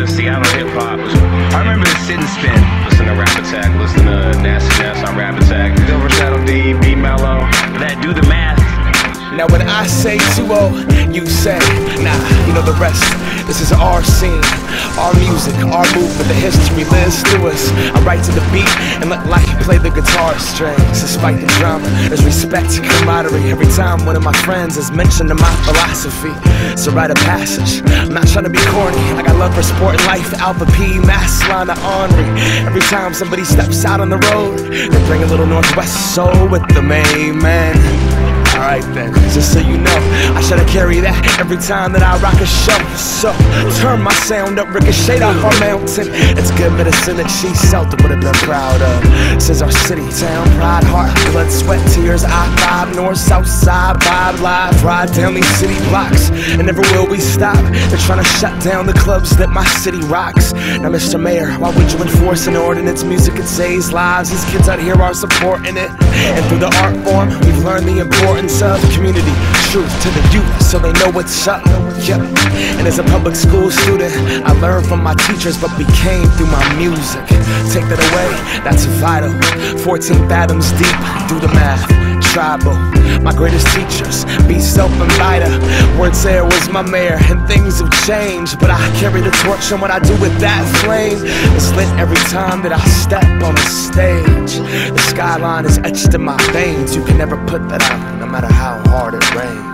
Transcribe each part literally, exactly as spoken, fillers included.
to Seattle hip hop. I remember the Sit and Spin. Listen to Rap Attack, listen to Nasty Ness on Rap Attack, Silver Shadow D, B Mellow. That Do the Math. Now when I say two oh, you say, nah, you know the rest. This is our scene, our music, our movement, the history lives through us. I write to the beat and let life play the guitar strings. Despite the drama, there's respect, camaraderie. Every time one of my friends is mentioned in my philosophy, it's a rite of passage. I'm not trying to be corny, I got love for sport and life. Alpha P, Mass line to Henri. Every time somebody steps out on the road, they bring a little Northwest soul with them, amen. Alright then, just so you know, I try to carry that every time that I rock a show. So, turn my sound up, ricochet off our mountain. It's good medicine that she Celtic would have been proud of. This is our city, town, pride, heart, blood, sweat, tears. I vibe, north, south side, vibe, live, ride down these city blocks. And never will we stop. They're trying to shut down the clubs that my city rocks. Now Mister Mayor, why would you enforce an ordinance? Music, it saves lives, these kids out here are supporting it. And through the art form, we've learned the importance of community, truth to the youth so they know what's up. Yeah. And as a public school student, I learned from my teachers but became through my music. Take that away, that's vital. fourteen fathoms deep, do the math. Tribal, my greatest teachers, be self and Vida. Words there was my mayor, and things have changed, but I carry the torch, and what I do with that flame is lit every time that I step on the stage. The skyline is etched in my veins. You can never put that out, no matter how hard it rains.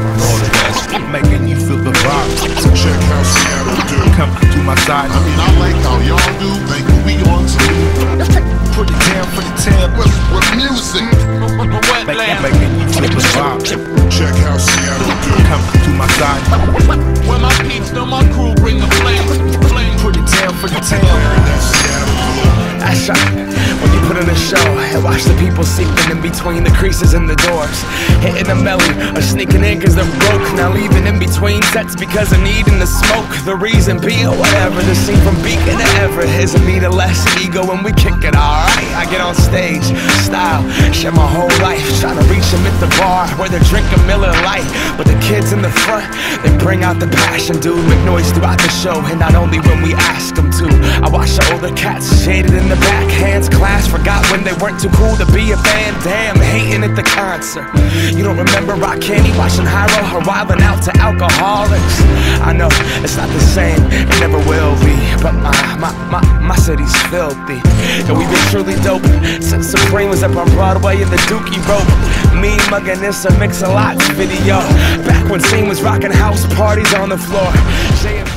Making you feel the vibe. So check how Seattle do. Come to my side. I mean, I like how y'all do. Think we on to Put it down for the town. with, with music. Make, making you feel the vibe. Check how Seattle do. Come to my side. When my peeps know my crew bring the flames. Flames. Put it down for the town. That Seattle do. That's right. When you put on a show and watch the people seeping in between the creases in the doors, hitting a melly or sneaking in cause they're broke, now leaving in between sets because of needing the smoke. The reason being whatever, the scene from Beacon to Everett is a need of less ego when we kick it, alright. I get on stage, style, share my whole life, trying to reach them at the bar where they're drinking Miller Lite. But the kids in the front, they bring out the passion, dude. Make noise throughout the show, and not only when we ask them to. I watch the older cats shaded in the back, hands class, forgot when they weren't too cool to be a band. Damn, hating at the concert. You don't remember Rock Candy watching Hyro or wilding out to alcoholics? I know it's not the same, it never will be, but my my my, my city's filthy. And we've been truly dope since Supreme was up on Broadway in the Dookie rope. Me mugging this a Mix-a-Lots video back when Scene was rocking house parties on the floor.